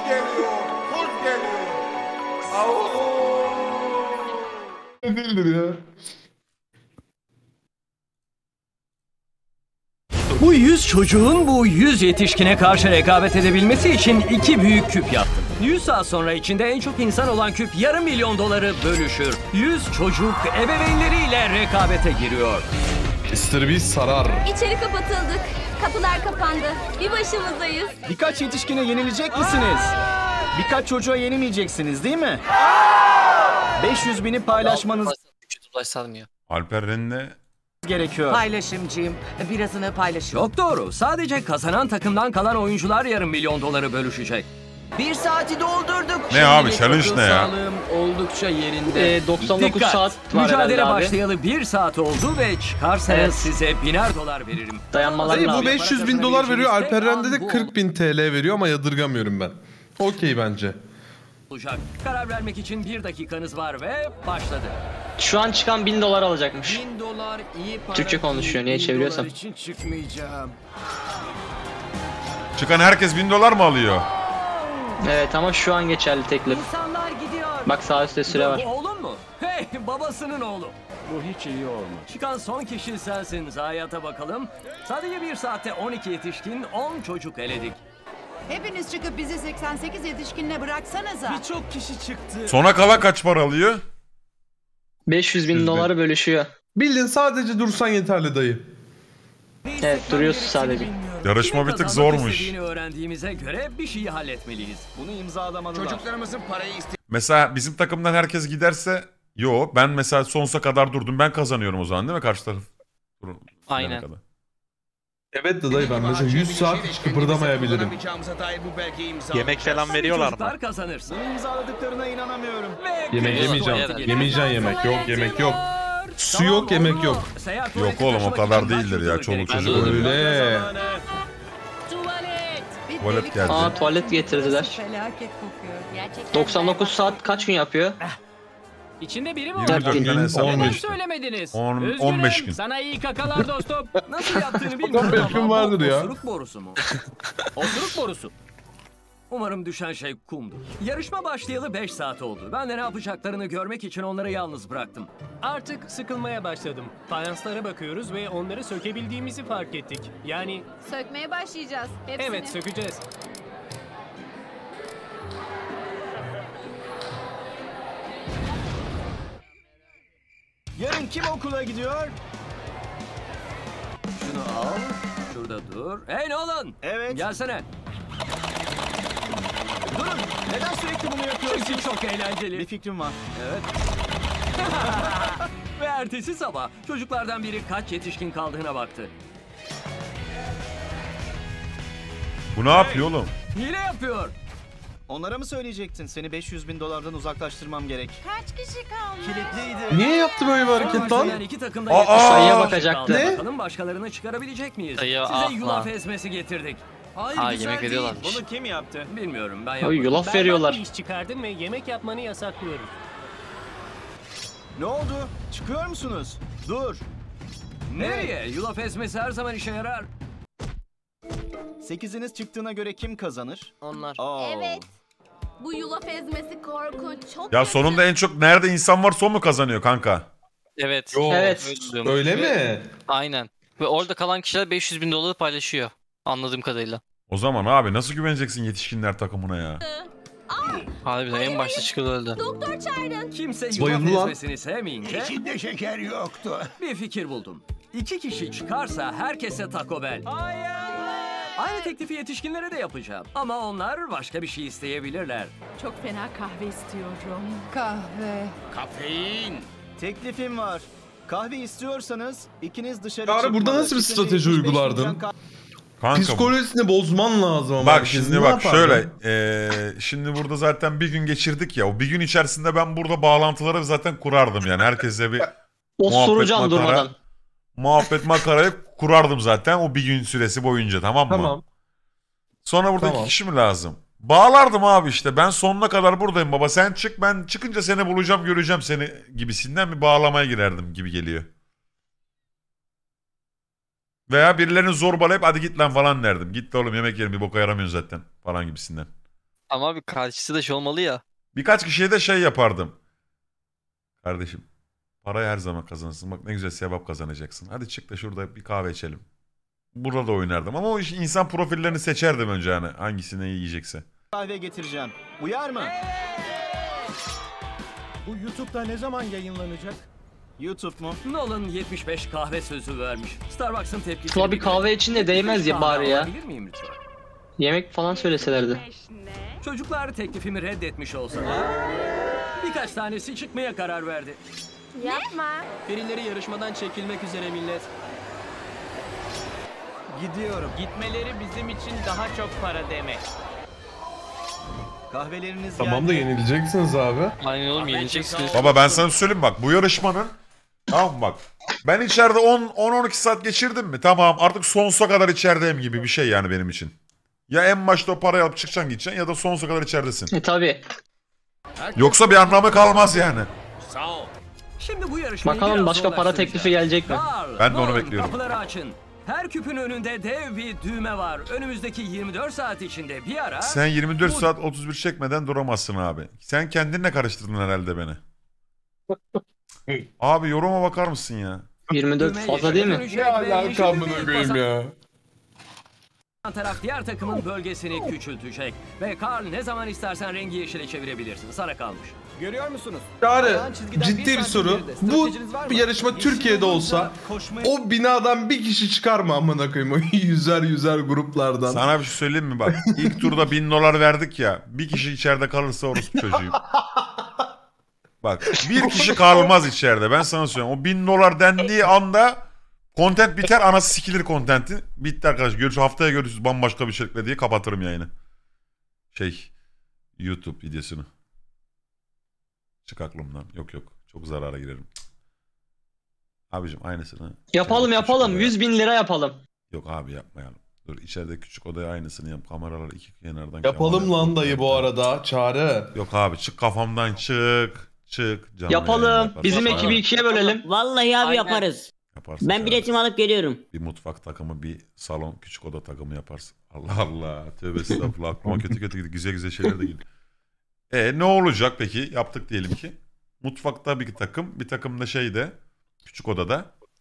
geliyor. Kurt geliyor. Au. Ne değildir ya. Bu 100 çocuğun bu 100 yetişkine karşı rekabet edebilmesi için 2 büyük küp yaptım. 100 saat sonra içinde en çok insan olan küp yarım milyon doları bölüşür. 100 çocuk ebeveynleriyle rekabete giriyor. Mr. Beast sarar. İçeri kapatıldık. Kapılar kapandı. Bir başımızdayız. Birkaç yetişkine yenilecek misiniz? Birkaç çocuğa yenilmeyeceksiniz değil mi? 500 bini paylaşmanız Alper Renne gerekiyor. Paylaşımcıyım. Birazını paylaşıyorum. Çok doğru. Sadece kazanan takımdan kalan oyuncular yarım milyon doları bölüşecek. 1 saati doldurduk. ne abi challenge ne ya? Oldukça yerinde. 99 Dikkat! saat var Mücadele herhalde abi. başlayalı 1 saat oldu ve çıkarsanız Evet. size $1000 veririm. Dayanmaları Dayı bu lazım. 500 bin dolar veriyor. Alper Rende de 40 bin TL veriyor ama yadırgamıyorum ben. Okey bence. Olacak. Karar vermek için 1 dakikanız var ve başladı. Şu an çıkan 1000 dolar alacakmış. 1000 dolar iyi para. Türkçe konuşuyor, niye 1000 çeviriyorsam. dolar için çıkmayacağım. Çıkan herkes $1000 mı alıyor? Evet ama şu an geçerli teklif. İnsanlar gidiyor. Bak sağ üstte süre var. Bu oğlun mu? Hey, babasının oğlu. Bu hiç iyi olmadı. Çıkan son kişi sensin. Zayiat'a bakalım. Sadece 1 saatte 12 yetişkin, 10 çocuk eledik. Hepiniz çıkıp bizi 88 yetişkinle bıraksanıza. Birçok kişi çıktı. Sona kala kaç para alıyor? 500 bin doları bölüşüyor. Bildin sadece dursan yeterli dayı. Evet duruyorsun sadece. Yarışma Kimin bir tık kazanmak zormuş. istediğini öğrendiğimize göre bir şeyi halletmeliyiz. Bunu imzalamadılar. Çocuklarımızın parayı Mesela bizim takımdan herkes giderse yo ben mesela sonsuza kadar durdum ben kazanıyorum o zaman değil mi karşı taraf? Aynen. Kadar. Evet de dayı ben mesela 100 saat hiç kıpırdamayabilirim. Yemek falan veriyorlar mı? Çocuklar kazanırsın. Bunu imzaladıklarına inanamıyorum. Yemek yemeyeceğim. Yemeyeceksin yemek. Yok yemek yok. Su yok yemek yok. Seyahat Yok tuvalete oğlum o taşımak kadar için değildir ya başvuru çoluk gerekiyor. çocuk öyle. Öyle. Tuvalet. Tuvalet geldi. Aa tuvalet getirdiler. Felaket kokuyor. Gerçekten 99 saat kaç gün yapıyor? İçinde biri mi 24 gün, tane hesap 15 var gün. işte. Söylemediniz. 15 gün. Sana iyi kakalar dostum. Nasıl yaptığını bilmiyorum 15 gün ama vardır bu ya. osuruk borusu mu? Osuruk borusu. Umarım düşen şey kumdur. Yarışma başlayalı 5 saat oldu. Ben de ne yapacaklarını görmek için onları yalnız bıraktım. Artık sıkılmaya başladım. Fayanslara bakıyoruz ve onları sökebildiğimizi fark ettik. Yani sökmeye başlayacağız. Hepsini. evet sökeceğiz. Yarın kim okula gidiyor? Şunu al. Şurada dur. Hey Nolan! Evet. Gelsene. Durun. Neden sürekli bunu yapıyorsun? Çünkü çok eğlenceli. Bir fikrim var. Evet. Ve ertesi sabah çocuklardan biri kaç yetişkin kaldığına baktı. Bu ne yapıyor oğlum? Hile yapıyor. Onlara mı söyleyecektin? Seni 500 bin dolardan uzaklaştırmam gerek. Kaç kişi kalmış? Kilitliydi. Niye yaptı böyle bir hareket lan? Yani iki takım da Aa! yetişkin Sayıya kaldı. bakacaktı. Ne? Bakalım başkalarını çıkarabilecek miyiz? Sayı, Size ah yulaf lan. ezmesi getirdik. Hayır Aa, güzel yemek değil. veriyorlarmış. Bunu kim yaptı? Bilmiyorum ben Oy yapmadım. yulaf Berbat veriyorlar. bir iş çıkardım ve yemek yapmanı yasaklıyorum. Ne oldu? Çıkıyor musunuz? Dur. Nereye? Yulaf ezmesi her zaman işe yarar. 8'iniz çıktığına göre kim kazanır? Onlar. Evet. Bu yulaf ezmesi korkunç. Çok Ya kötü. sonunda en çok nerede insan var son mu kazanıyor kanka? Evet. Evet. Öyle mi? Aynen. Ve orada kalan kişiler 500 bin doları paylaşıyor. Anladığım kadarıyla. O zaman abi nasıl güveneceksin yetişkinler takımına ya? Harbiden en başta çıkıyor öldü. Doktor çağırın. Kimse yulaf Bayıldı lan. ezmesini sevmeyince İçinde şeker yoktu. bir fikir buldum. 2 kişi çıkarsa herkese Taco Bell. Aynı teklifi yetişkinlere de yapacağım. Ama onlar başka bir şey isteyebilirler. Çok fena kahve istiyorum. Kahve. Kafein. Teklifim var. Kahve istiyorsanız ikiniz dışarı Çağrı, çıkmalı. burada nasıl bir İçinde strateji 75 uygulardın? fincan kahve- Kanka Psikolojisini bozman lazım ama. bak herkesin. şimdi Ne bak yapardın? şöyle şimdi burada zaten bir gün geçirdik ya o bir gün içerisinde ben burada bağlantıları zaten kurardım yani herkese bir Osuracağım durmadan. muhabbet makarayı kurardım zaten o bir gün süresi boyunca tamam mı? Tamam. Sonra burada Tamam. iki kişi mi lazım? Bağlardım abi işte ben sonuna kadar buradayım baba sen çık ben çıkınca seni bulacağım göreceğim seni gibisinden bir bağlamaya girerdim gibi geliyor. Veya birilerini zorbalayıp hadi git lan falan derdim. Git de oğlum yemek yerim bir boka yaramıyorsun zaten falan gibisinden. Ama abi karşısı da şey olmalı ya. Birkaç kişiye de şey yapardım. Kardeşim parayı her zaman kazanırsın. Bak ne güzel sevap kazanacaksın. Hadi çık da şurada bir kahve içelim. Burada da oynardım ama o iş insan profillerini seçerdim önce hani hangisini yiyecekse. Kahve getireceğim. Uyar mı? Bu YouTube'da ne zaman yayınlanacak? YouTube mu? Nolan 75 kahve sözü vermiş. Starbucks'ın tepkisi. Şuna bir kahve için de değmez ya bari ya. Alabilir miyim lütfen? Yemek falan söyleselerdi. Çocuklar teklifimi reddetmiş olsa da birkaç tanesi çıkmaya karar verdi. Yapma. Birileri yarışmadan çekilmek üzere millet. Gidiyorum. Gitmeleri bizim için daha çok para demek. Kahveleriniz Tamam da geldi. yenileceksiniz abi. Aynen oğlum yenileceksiniz. Baba ben sana söyleyeyim bak bu yarışmanın tamam mı bak ben içeride 10-12 saat geçirdim mi tamam artık sonsuza kadar içerideyim gibi bir şey yani benim için. Ya en başta o parayı alıp çıkacaksın gideceksin ya da sonsuza kadar içeridesin. Tabii. Yoksa bir anlamı kalmaz yani. Sağ ol. Şimdi bu yarışmayı Bakalım biraz başka para zorlaştıracağım. teklifi gelecek mi? Carl, Ben de onu Nolan, bekliyorum. Kapıları açın. Her küpün önünde dev bir düğme var. Önümüzdeki 24 saat içinde bir ara... Sen 24 saat 31 çekmeden duramazsın abi. Sen kendinle karıştırdın herhalde beni. Abi yoruma bakar mısın ya? 24 düğme fazla değil mi? dönecek Ne ve alaka yeşil amına düğmeyi koyayım basan ya. taraf diğer takımın bölgesini küçültecek. Ve Carl ne zaman istersen rengi yeşile çevirebilirsin. Sana kalmış. Görüyor musunuz? Çağrı Ayağın çizgiden ciddi bir santim soru. geride. Bu Stratejiniz var mı? yarışma Türkiye'de olsa o binadan bir kişi çıkar mı amına koyayım o yüzer gruplardan? Sana bir şey söyleyeyim mi bak? İlk turda $1000 verdik ya. Bir kişi içeride kalırsa orospu çocuğuyum. Bak bir kişi kalmaz içeride ben sana söylüyorum. O $1000 dendiği anda content biter anası sikilir contentin. Bitti arkadaş görüşürüz haftaya görüşürüz bambaşka bir şekilde diye kapatırım yayını. YouTube videosunu. Çık aklımdan. Yok çok zarara girerim. Abicim aynısını. Yapalım İçeride küçük odaya- 100 bin lira yapalım. Yok abi yapmayalım. Dur içeride küçük odaya aynısını yap. Kameralar iki kenardan. Yapalım kamera lan yap. dayı bu arada Çağrı. Yok abi çık kafamdan çık. Canlı yayın Yapalım. yaparsın. Bizim Yaparsın. ekibi ikiye bölelim. Vallahi abi Aynen. yaparız. Yaparsın Ben Çağrı. biletimi alıp geliyorum. Bir mutfak takımı, bir salon, küçük oda takımı yaparsın. Allah Allah. Tövbe estağfurullah. Aklıma kötü güzel şeyler de geliyor. Ne olacak peki? Yaptık diyelim ki. Mutfakta bir takım, bir takım da şeyde, küçük odada.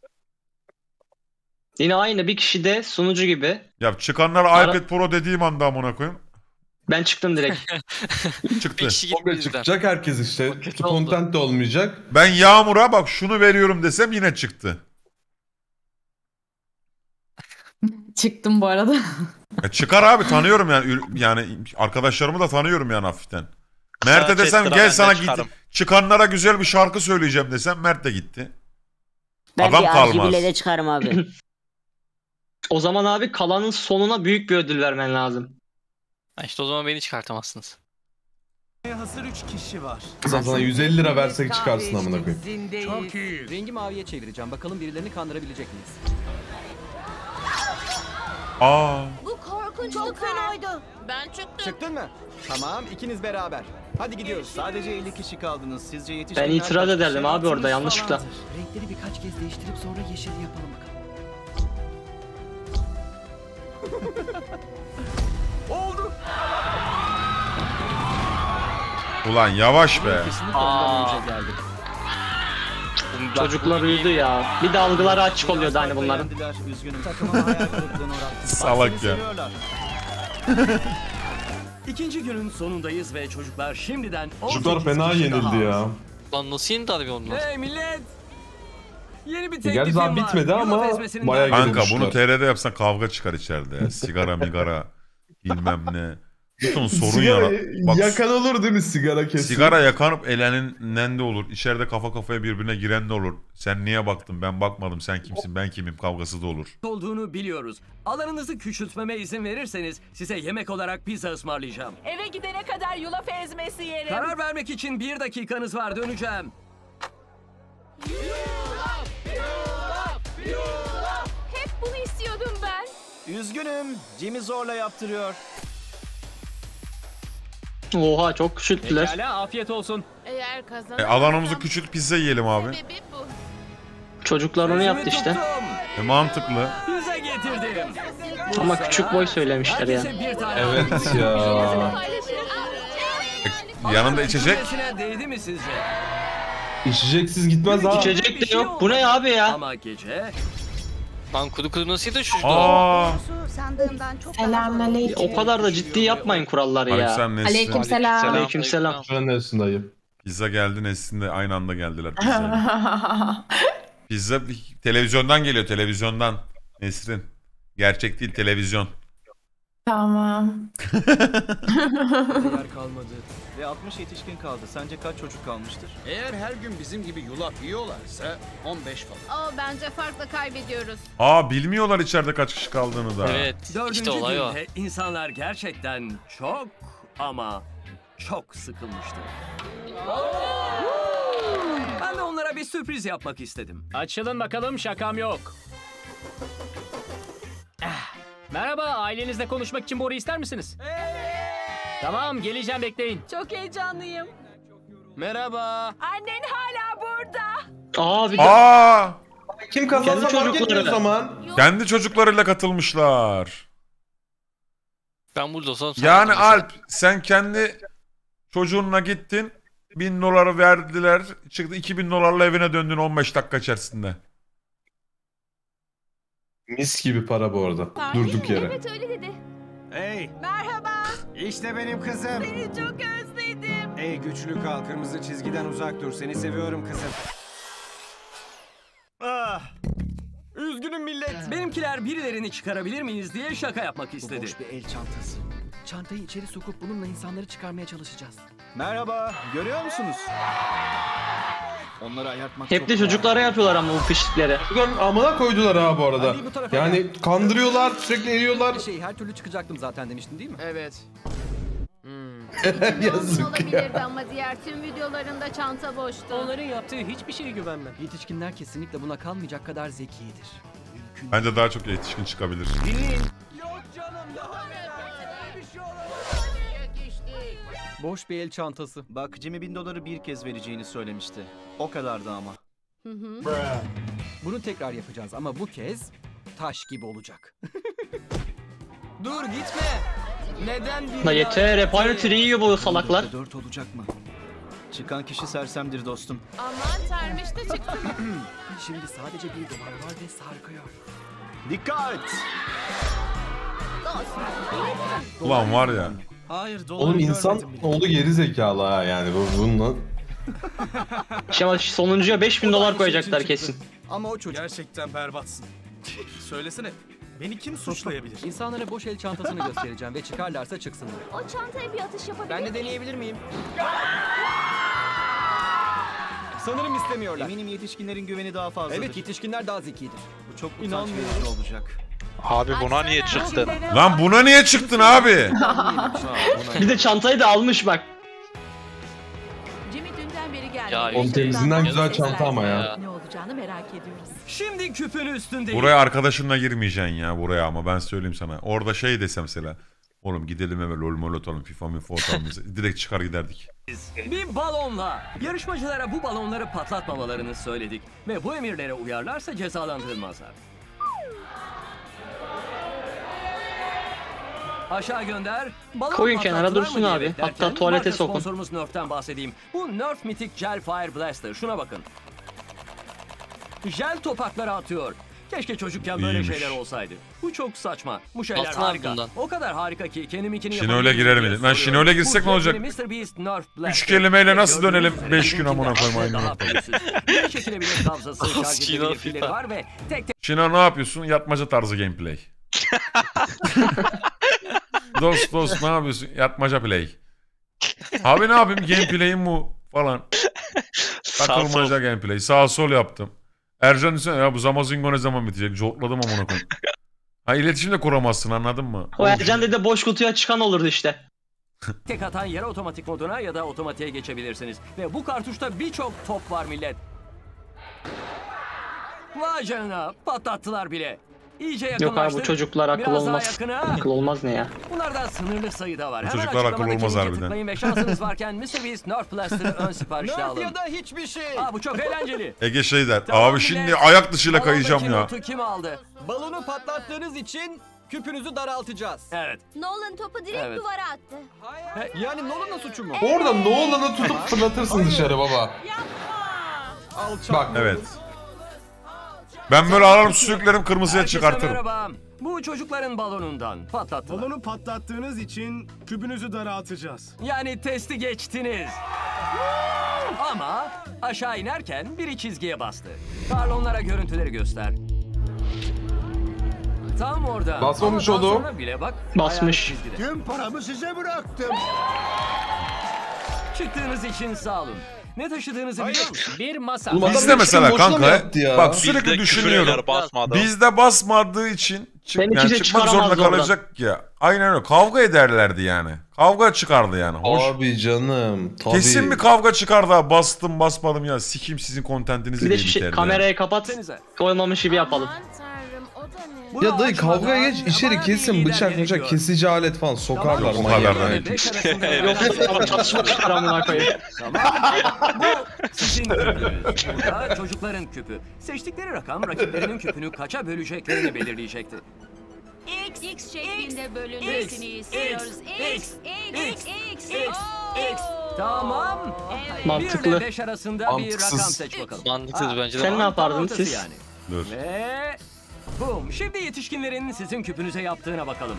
Yine aynı bir kişi de sunucu gibi. Ya çıkanlar Ara- iPad Pro dediğim anda amına koyayım. Ben çıktım direkt. Çıktı. Bir kişi Komple gitti bizden. çıkacak herkes işte. Kötü oldu. Content de olmayacak. Ben Yağmur'a bak şunu veriyorum desem yine çıktı. Çıktım bu arada. Çıkar abi tanıyorum yani arkadaşlarımı da tanıyorum yani hafiften. Mert'e desem Chester, gel ben de sana çıkarım. çıkanlara güzel bir şarkı söyleyeceğim desem Mert de gitti. Ben Adam bir kalmaz. RGB'le de çıkarım abi. O zaman abi kalanın sonuna büyük bir ödül vermen lazım. İşte o zaman beni çıkartamazsınız. Hazır 3 kişi var. Sana 150 lira versek çıkarsın amına koyayım. Çok iyi. Rengi maviye çevireceğim. Bakalım birilerini kandırabilecek miyiz? Aa. Bu korkunç çok fenaydı. Ben çıktım. Çıktın mı? Tamam, ikiniz beraber. Hadi gidiyoruz. Sadece 50 kişi kaldınız. Sizce yetişkinler... Ben itiraz kaç ederdim kişi? abi orada yanlışlıkla. Renkleri birkaç kez değiştirip sonra yeşil yapalım bakalım. Oldu. Ulan yavaş be. Kesinlikle ondan önce geldi. Çocuklar uyudu ya. Bir de algıları açık oluyordu hani bunların. Beğendiler, üzgünüm. Takımıma hayal kırıklığına uğrattım. Salak Seni ya. seviyorlar. İkinci günün sonundayız ve çocuklar şimdiden 18 Çocuklar fena kişi daha yenildi az. ya. Lan nasıl yeni darbe onlar? Hey millet! Yeni bir Gerçi teklifim daha var. bitmedi Yulaf ama ezmesinin bayağı daha- Kanka Gelmişler. bunu TR'de yapsan kavga çıkar içeride. Ya. Sigara migara bilmem ne. Bir ton sorun yarat. Bak Yakan olur değil mi sigara kesin? sigara yakanıp eleninden de olur. İçeride kafa kafaya birbirine giren de olur. Sen niye baktın ben bakmadım sen kimsin ben kimim kavgası da olur. olduğunu biliyoruz. Alanınızı küçültmeme izin verirseniz size yemek olarak pizza ısmarlayacağım. Eve gidene kadar yulaf ezmesi yerim. Karar vermek için 1 dakikanız var, döneceğim. Hep bunu istiyordum ben. Üzgünüm. Jimmy zorla yaptırıyor. Oha çok küçülttüler. Pekala, afiyet olsun. Eğer kazanırsam... Alanımızı küçült pizza yiyelim abi. Sebebi bu. Çocuklar onu yaptı Sözümü işte. tuttum. Mantıklı. Pizza getirdim. Ama küçük boy söylemişler ya. Herkese bir tane Evet ya. Paylaşırım. Yanında içecek. Değdi mi sizce? İçeceksiz gitmez ha. İçecek de yok. Bu ne abi ya? Ama gece... Lan kudu nasıl çocuktu? Aa. Sandığımdan çok Selamünaleyküm. O kadar da ciddi yapmayın kuralları ya. Aleykümselam Nesrin. Aleykümselam. Aleykümselam. Ben Nesin dayı. Pizza geldi, Nesrin de aynı anda geldiler pizzayla. Pizza televizyondan geliyor, televizyondan. Nesrin. Gerçek değil, televizyon. Tamam. Yer kalmadı. Ve 60 yetişkin kaldı. Sence kaç çocuk kalmıştır? Eğer her gün bizim gibi yulaf yiyorlarsa 15 falan. Bence farkla kaybediyoruz. Aa, bilmiyorlar içeride kaç kişi kaldığını da. Evet. Dördüncü işte olay o. günde insanlar gerçekten çok ama çok sıkılmıştı. Ben de onlara bir sürpriz yapmak istedim. Açılın bakalım, şakam yok. Merhaba, ailenizle konuşmak için boru ister misiniz? Tamam, geleceğim, bekleyin. Çok heyecanlıyım. Merhaba. Annen hala burada. Aa bir de Kim Kendi kazansa fark çocukları. etmiyor o zaman. Kendi çocuklarıyla katılmışlar. Ben burada olsam Yani Alp, sen kendi çocuğunla gittin. $1000 verdiler. Çıktı $2000'la evine döndün 15 dakika içerisinde. Mis gibi para bu arada. Durduk yere. Evet öyle dedi. Hey, Merhaba. işte benim kızım. Seni çok özledim. Ey güçlü kal, kırmızı çizgiden uzak dur. Seni seviyorum kızım. Üzgünüm millet. Benimkiler birilerini çıkarabilir miyiz diye şaka yapmak Bu istedi. boş bir el çantası. Çantayı içeri sokup bununla insanları çıkarmaya çalışacağız. Merhaba, görüyor musunuz? Onları ayartmak hep de çocuklara yapıyorlar ama bu pişlikleri. Çocukların amına koydular ha bu arada. Hadi bu tarafa Yani kandırıyorlar, sürekli eriyorlar. her türlü çıkacaktım zaten demiştin değil mi? Evet. Yazık Olabilirdi ya. ama diğer tüm videolarında çanta boştu. Onların yaptığı hiçbir şeye güvenmem. Yetişkinler kesinlikle buna kalmayacak kadar zekidir. Bence daha çok yetişkin çıkabilir. Boş bir el çantası. Bak Jimmy $1000 bir kez vereceğini söylemişti. O kadardı ama. Bunu tekrar yapacağız ama bu kez taş gibi olacak. Dur gitme. Neden bir La yeter, hep aynı triyi yiyor bu salaklar. 4 olacak mı? Çıkan kişi sersemdir dostum. Aman termiş de çıktı. Şimdi sadece $1 var ve sarkıyor. Dikkat! Ulan var ya. Hayır, dolar Oğlum insan görmedim bile. oldu geri zekalı ha yani bununla. Ama sonuncuya $5000 koyacaklar kesin. Ama o çocuk... Gerçekten berbatsın. Söylesene. Beni kim suçlayabilir? İnsanlara boş el çantasını göstereceğim ve çıkarlarsa çıksınlar. O çantaya bir atış yapabilir Ben de deneyebilir miyim? Sanırım istemiyorlar. Eminim yetişkinlerin güveni daha fazladır. Evet, yetişkinler daha zekidir. Bu çok utanç verici olacak. Abi buna niye çıktın? Lan buna niye çıktın abi? Bir de çantayı da almış bak. Jimmy dünden beri geldi. Ya Onun temizliğinden güzel çanta ama ya. Ne olacağını merak ediyoruz. Şimdi küpün üstündeyim. Buraya arkadaşınla girmeyeceksin ya buraya ama ben söyleyeyim sana. Orada şey desem mesela. Oğlum gidelim eve lol mol atalım, FIFA mi atalım. Direkt çıkar giderdik. Bir balonla. Yarışmacılara bu balonları patlatmamalarını söyledik. Ve bu emirlere uyarlarsa cezalandırılmazlar. Aşağı gönder. Balon Koyun kenara patlattılar dursun mı abi. diye Hatta beklerken tuvalete marka sokun. Sponsorumuz Nerf'ten bahsedeyim. Bu Nerf Mythic Gel Fire Blaster. Şuna bakın. Jel topakları atıyor. Keşke çocukken böyle İyiymiş. şeyler olsaydı. Bu çok saçma. Bu şeyler Altın abi harika. bundan. O kadar harika ki kendiminkini Şinole girer miydi? Lan Şinole girsek ne olacak? 3 kelimeyle nasıl dönelim 5 gün amına koyayım aynı noktada. Bir çekilebilir kabzası, şarj Şinol edebilir FIFA. pilleri var ve tek tek Şino ne yapıyorsun? Yatmaca tarzı gameplay. dost ne yapıyorsun? Yatmaca play. Abi ne yapayım? Gameplay'im bu falan. Takılmaca gameplay. Sağ sol yaptım. Ercan desene ya bu Zamazingo ne zaman bitecek? Jotladım amına koyayım. Ha iletişim de kuramazsın anladın mı? O Ercan dedi boş kutuya çıkan olurdu işte. tek atan yere otomatik moduna ya da otomatiğe geçebilirsiniz. Ve bu kartuşta birçok top var millet. Vay canına patlattılar bile. İyice Yok yakınlaştık. abi bu çocuklar akıl Biraz daha olmaz. yakına. Akıl olmaz ne ya? Bunlardan sınırlı sayıda var. Bu Hemen çocuklar akıllı açıklamadaki olmaz linke harbiden. tıklayın ve şansınız varken MrBeast Nerf Blaster'ı ön siparişle alın. ya da hiçbir şey. Aa bu çok eğlenceli. Ege şey der. Tamam abi millet, şimdi ayak dışıyla balondaki kayacağım ya. notu kim aldı? Balonu patlattığınız için Küpünüzü daraltacağız. Evet. Nolan topu direkt Evet. duvara attı. Yani Nolan'ın suçu mu? Orada Nolan'ı tutup fırlatırsın dışarı baba. Bak. Evet. Ben böyle alarm sürüklerim kırmızıya Herkese çıkartırım. merhaba. Bu çocukların balonundan patlattılar. Balonu patlattığınız için kübünüzü daraltacağız. Yani testi geçtiniz. Ama aşağı inerken biri çizgiye bastı. Karl onlara görüntüleri göster. Tam orada. Basmamış Ama daha oğlum. sonra bile bak. Basmış. ayağını çizgide. Tüm paramı size bıraktım. Çıktığınız için sağ olun. Ne taşıdığınızı biliyor musun? Bir masa. Oğlum, adam Bizde üç mesela gün boşuna mı kanka yaptı ya? bak Bizde sürekli küfür düşünüyorum. eder, basmadı. Bizde basmadığı için Beni yani kimse çıkmak zorunda çıkaramaz oradan. kalacak ya. Aynen öyle. Kavga ederlerdi yani. Kavga çıkardı yani. Hoş. Abi canım. Tabii. Kesin bir kavga çıkardı ha. Bastım basmadım ya. Sikim sizin kontentinizi Bir diye de şu biterdi. şey, yani. kamerayı kapat. Denize. Koymamış gibi yapalım. Aman tanrım o da ne? Bunu Ya dayı açmadan kavgaya geç içeri bana bir kesin lider bıçak gerekiyor. bıçak kesici alet falan sokarlar O manyak. kadar da yani. Beş arasında Yok ama çatışma çıkar amına koyayım. Tamam. Bu sizin küpünüz. Burada çocukların küpü. Seçtikleri rakam rakiplerinin küpünü kaça böleceklerini belirleyecekti. X şeklinde bölünmesini istiyoruz. X. Tamam. Evet. Mantıklı. 1 ile 5 arasında bir Mantıksız. rakam seç bakalım. Mantıksız bence de. Sen ne yapardın Ortası siz? yani. Dur. Ve bum. Şimdi yetişkinlerin sizin küpünüze yaptığına bakalım.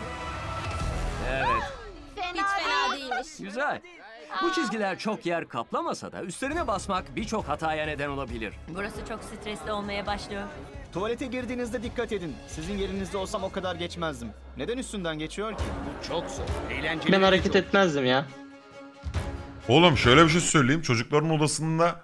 Evet. Hiç fena değilmiş. Güzel. Bu çizgiler çok yer kaplamasa da üstlerine basmak birçok hataya neden olabilir. Burası çok stresli olmaya başlıyor. Tuvalete girdiğinizde dikkat edin. Sizin yerinizde olsam o kadar geçmezdim. Neden üstünden geçiyor ki? Çok zor. Eğlenceli. Ben hareket etmezdim ya. Oğlum şöyle bir şey söyleyeyim. Çocukların odasında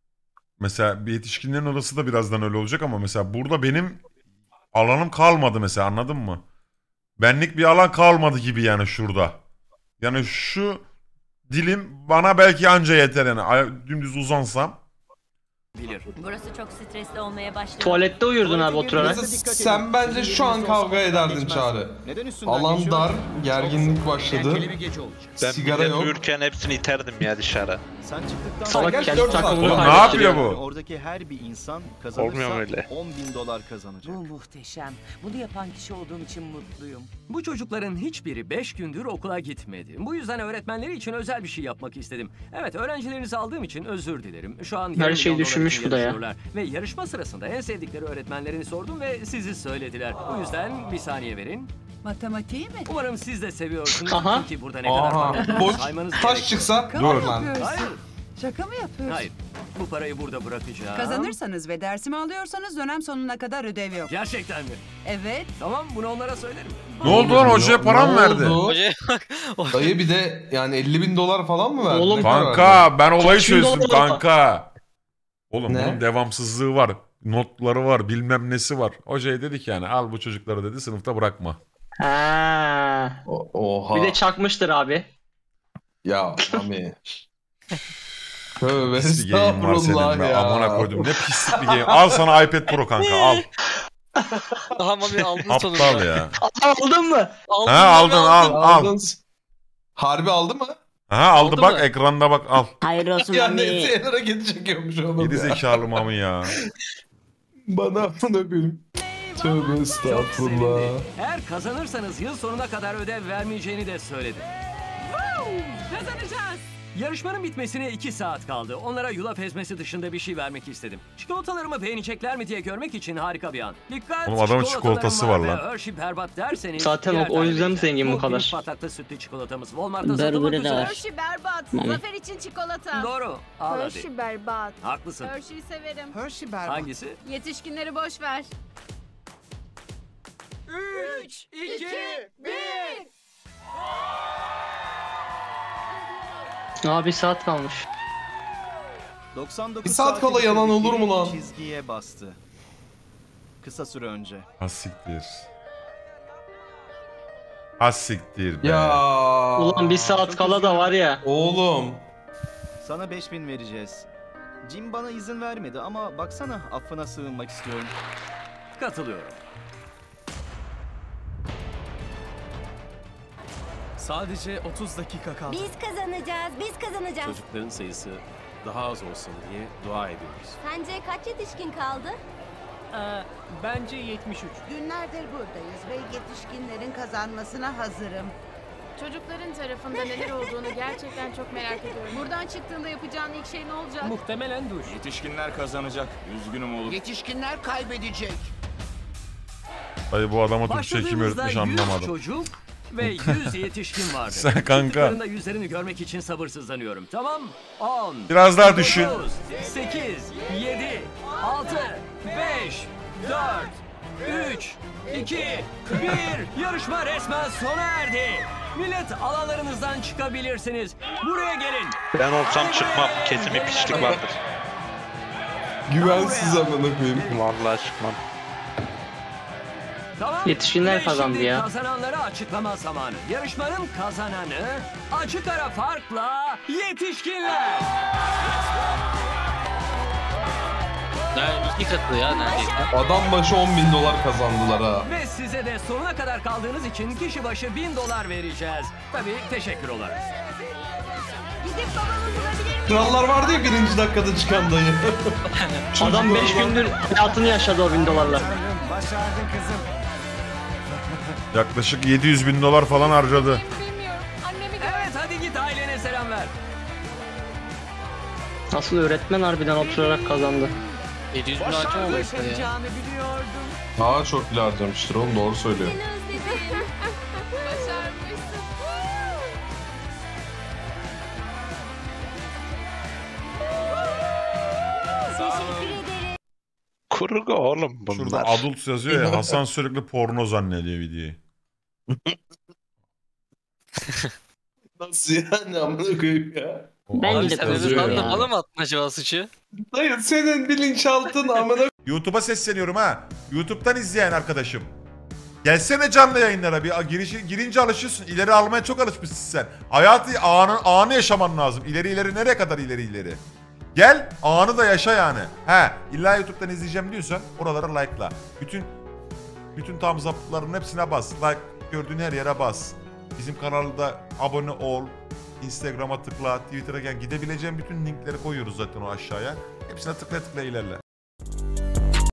mesela bir yetişkinlerin odası da birazdan öyle olacak ama mesela burada benim alanım kalmadı mesela, anladın mı? Benlik bir alan kalmadı gibi yani şurada. Yani şu dilim bana belki anca yeter yani. Dümdüz uzansam. Bilir. Burası çok stresli olmaya başlıyor. Tuvalette uyurdun abi oturarak. Mesela sen bence şu an kavga ederdin Çağrı. Neden üstünden Alan geçiyor dar, ki? gerginlik başladı. Eğlenceli bir gece olacak. Ben Sigara millet yok. uyurken hepsini iterdim ya dışarı. Sen çıktıktan Salak Gerçi kendi 4 saat. takımını Oğlum ne paylaştırıyor. yapıyor bu? Oradaki her bir insan Olmuyor kazanırsa öyle. $10.000 kazanacak. Bu muhteşem. Bunu yapan kişi olduğum için mutluyum. Bu çocukların hiçbiri 5 gündür okula gitmedi. Bu yüzden öğretmenleri için özel bir şey yapmak istedim. Evet, öğrencilerinizi aldığım için özür dilerim. Şu an Her yarım şeyi milyon dolar düşünmüş için bu da ya. yarışıyorlar. Ve yarışma sırasında en sevdikleri öğretmenlerini sordum ve sizi söylediler. O yüzden bir saniye verin. Matematiği mi? Umarım siz de seviyorsunuz. Aha. Çünkü burada ne kadar Aha. para Boş saymanız taş gerekiyor. çıksa Şaka dur mı lan. yapıyorsun? Hayır, Şaka mı yapıyorsun? hayır. Bu parayı burada bırakacağım. Kazanırsanız ve dersimi alıyorsanız dönem sonuna kadar ödev yok. Gerçekten mi? Evet. Tamam, bunu onlara söylerim. Ne oldu lan, hocaya para mı Ne verdi? oldu? Hocaya bak. Dayı bir de yani $50.000 falan mı verdi? Oğlum, Ne kadar verdi? Kanka ben olayı Kaç bin çözdüm dolar kanka. Oğlum Ne? bunun devamsızlığı var. Notları var, bilmem nesi var. Hocaya dedik yani al bu çocukları dedi, sınıfta bırakma. Ha. Oha. Bir de çakmıştır abi. Ya Mami. Tövbe Pis bir game var senin estağfurullah be. ya. Amına koydum. Ne pislik bir game. Al sana iPad Pro kanka al. Ama bir aldın Aptal sonunda. ya. Aldın mı? Aldın, Ha aldın al al. Aldın. Harbi aldı mı? Ha aldı Oldu bak mu? ekranda bak al. Hayır olsun Ya Mami. neyse hareket çekiyormuş oğlum Gidi ya. zekalı mami ya. Bana amına koyayım. Tövbe Çok estağfurullah. sevindi. Eğer kazanırsanız yıl sonuna kadar ödev vermeyeceğini de söyledi. Kazanacağız. Yarışmanın bitmesine 2 saat kaldı. Onlara yulaf ezmesi dışında bir şey vermek istedim. Çikolatalarımı beğenecekler mi diye görmek için harika bir an. Dikkat! Oğlum adamın çikolatalarım çikolatası var ve lan. Hershey berbat derseniz... Zaten yer o yüzden kaybedeceğim. zengin bu kadar. büyük pataklı sütlü çikolatamız Walmart'ta Burberry satılmak de üzere. var. Hershey berbat. Mami. Zafer için çikolata. Doğru. Al hadi. Hershey berbat. Haklısın. Hershey'i severim. Hershey berbat. Hangisi? Yetişkinleri boş ver. 3, 2, 1... Abi bir saat kalmış. 99 Bir saat kala yalan olur mu lan? Çizgiye bastı. Kısa süre önce. Hassiktir. Hassiktir be. Ya. Ulan bir saat kala da var ya. Oğlum. Sana 5000 vereceğiz. Jim bana izin vermedi ama baksana affına sığınmak istiyorum. Katılıyorum. Sadece 30 dakika kaldı. Biz kazanacağız. Çocukların sayısı daha az olsun diye dua ediyoruz. Sence kaç yetişkin kaldı? Bence 73. Günlerdir buradayız ve yetişkinlerin kazanmasına hazırım. Çocukların tarafında neler olduğunu gerçekten çok merak ediyorum. Buradan çıktığında yapacağın ilk şey ne olacak? Muhtemelen duş. Yetişkinler kazanacak. Üzgünüm oğlum. Yetişkinler kaybedecek. Dayı bu adama Türkçe kim Başladığımızda öğretmiş 100 anlamadım. çocuk ve 100 yetişkin vardı. Sen kanka. Çıktıklarında yüzlerini görmek için sabırsızlanıyorum. Tamam? 10. Biraz daha düşün. 9, 8, 7, 6, 5, 4, 3, 2, 1. Yarışma resmen sona erdi. Millet alanlarınızdan çıkabilirsiniz. Buraya gelin. Ben olsam çıkmam. Kesin bir pislik vardır. Güvensiz amına koyayım. Vallahi çıkmam. Tamam. Yetişkinler Ve kazandı şimdi ya. Kazananları açıklama zamanı. Yarışmanın kazananı açık ara farkla yetişkinler. İki katı ya neredeyse. Adam başı $10.000 kazandılar ha. Ve size de sonuna kadar kaldığınız için kişi başı $1000 vereceğiz. Tabii teşekkür olarak. Gidip babamı bulabilir miyim? Krallar vardı ya 1. dakikada çıkan dayı. Adam 5 gündür hayatını yaşadı o $1000'larla. Başardın kızım. Yaklaşık $700.000 falan harcadı. Bilmiyorum. Annemi gör. Evet hadi git ailene selam ver. Asıl öğretmen harbiden oturarak kazandı. 700 bin harcam olur işte ya. biliyordum. Daha çok bile harcamıştır oğlum, doğru söylüyor. Seni özledim. Başarmışsın. Teşekkür ederim. Kurgu oğlum bunlar. Şurada adult yazıyor ya, Hasan sürekli porno zannediyor videoyu. Nasıl yani amına koyayım ya? Bence Abi de sen kazanıyor öbür ya. tarafa bana mı attın acaba suçu? Dayı senin bilinçaltın amına YouTube'a sesleniyorum ha. YouTube'dan izleyen arkadaşım. Gelsene canlı yayınlara bir girince alışıyorsun. İleri almaya çok alışmışsın sen. Hayatı anı yaşaman lazım. İleri nereye kadar ileri. Gel anı da yaşa yani. He illa YouTube'dan izleyeceğim diyorsan oralara like'la. Bütün thumbs up'ların hepsine bas. Like gördüğün her yere bas. Bizim kanalda abone ol. Instagram'a tıkla, Twitter'a gel. Gidebileceğin bütün linkleri koyuyoruz zaten o aşağıya. Hepsine tıkla ilerle.